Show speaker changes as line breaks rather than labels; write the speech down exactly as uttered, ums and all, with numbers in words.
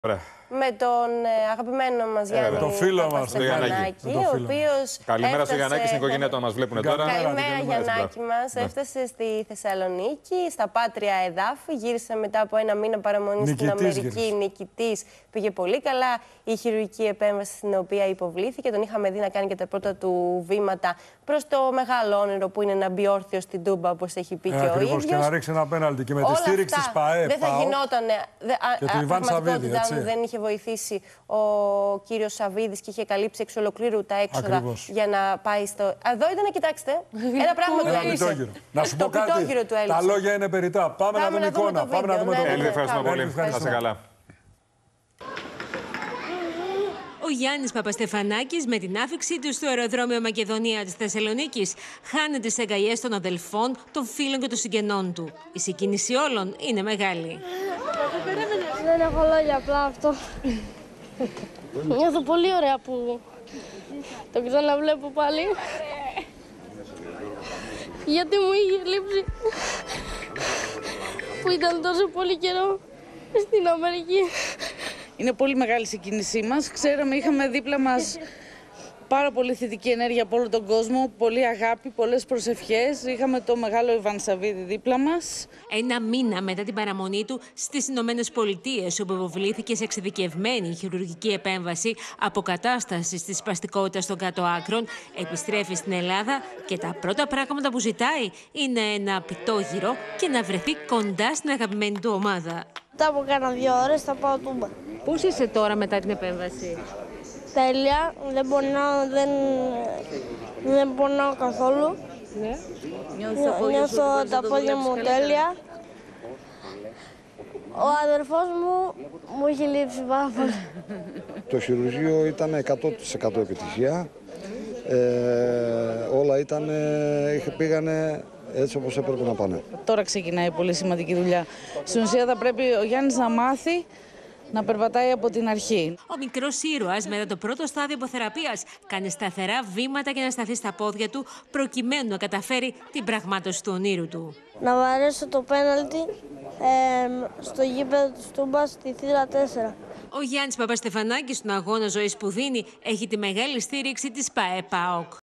Ωραία.
Με τον ε, αγαπημένο μας Γιάννη
τον φίλο μας,
τον Γιαννάκη, ο οποίος
καλημέρα στο
έφτασε...
Γιαννάκη, στην οικογένεια του, μας βλέπουν τώρα.
Καλημέρα, Γιαννάκη μας. Ναι. Έφτασε στη Θεσσαλονίκη, στα πάτρια εδάφη. Γύρισε μετά από ένα μήνα παραμονή στην Αμερική. Νικητής. Πήγε πολύ καλά η χειρουργική επέμβαση στην οποία υποβλήθηκε. Τον είχαμε δει να κάνει και τα πρώτα του βήματα προς το μεγάλο όνειρο που είναι να μπει όρθιο στην Τούμπα, όπως έχει πει ε, και ο ίδιος.
Και να ρίξει ένα πέναλτι και με τη στήριξη της ΠΑΕ.
Δεν θα γινόταν.
Και του Ιβάν Σαββίδη, έτσι.
Δεν είχε βοηθήσει ο κύριος Σαββίδης και είχε καλύψει εξ ολοκλήρου τα έξοδα.
Ακριβώς.
Για να πάει στο. Εδώ ήταν, κοιτάξτε. Ένα πράγμα του έλυσε.
Να σου πω κάτι. Τα λόγια είναι περιττά. Πάμε, Πάμε να δούμε εικόνα. Πάμε να δούμε το βίντεο.
Ευχαριστούμε πολύ. Να είστε καλά.
Ο Γιάννης Παπαστεφανάκης, με την άφηξή του στο αεροδρόμιο Μακεδονία της Θεσσαλονίκης, χάνεται στις αγκαλιές των αδελφών, των φίλων και των συγγενών του. Η συγκίνηση όλων είναι μεγάλη.
Δεν έχω λόγια, απλά αυτό. Νιώθω πολύ ωραία που το ξαναβλέπω πάλι. Γιατί μου είχε λείψει που ήταν τόσο πολύ καιρό στην Αμερική.
Είναι πολύ μεγάλη συγκίνησή μας. Ξέραμε, είχαμε δίπλα μας πάρα πολύ θετική ενέργεια από όλο τον κόσμο, πολύ αγάπη, πολλές προσευχές. Είχαμε το μεγάλο Ιβάν Σαββίδη δίπλα μας.
Ένα μήνα μετά την παραμονή του στις Ηνωμένες Πολιτείες, όπου υποβλήθηκε σε εξειδικευμένη χειρουργική επέμβαση αποκατάστασης της σπαστικότητας των κάτω άκρων, επιστρέφει στην Ελλάδα και τα πρώτα πράγματα που ζητάει είναι ένα πιτόγυρο και να βρεθεί κοντά στην αγαπημένη του ομάδα.
Μετά από κάνα δύο ώρες θα πάω Τούμπα.
Πώς είσαι τώρα μετά την επέμβαση?
Τέλεια, δεν πονάω, δεν, δεν πονάω καθόλου.
Ναι.
Νιώθω τα πόδια μου τέλεια. Ο αδερφός μου μου έχει λείψει πάρα πολύ.
Το χειρουργείο ήταν εκατό τοις εκατό επιτυχία. Ε, όλα ήταν, πήγανε έτσι όπως έπρεπε να πάνε.
Τώρα ξεκινάει πολύ σημαντική δουλειά. Στην ουσία θα πρέπει ο Γιάννης να μάθει να περπατάει από την αρχή.
Ο μικρός ήρωας μετά το πρώτο στάδιο υποθεραπείας κάνει σταθερά βήματα για να σταθεί στα πόδια του, προκειμένου να καταφέρει την πραγμάτωση του ονείρου του.
Να βαρέσω το πέναλτι ε, στο γήπεδο της Τούμπας στη θύρα τέσσερα.
Ο Γιάννης Παπαστεφανάκης στον αγώνα ζωής που δίνει έχει τη μεγάλη στήριξη της ΠΑΕ ΠΑΟΚ.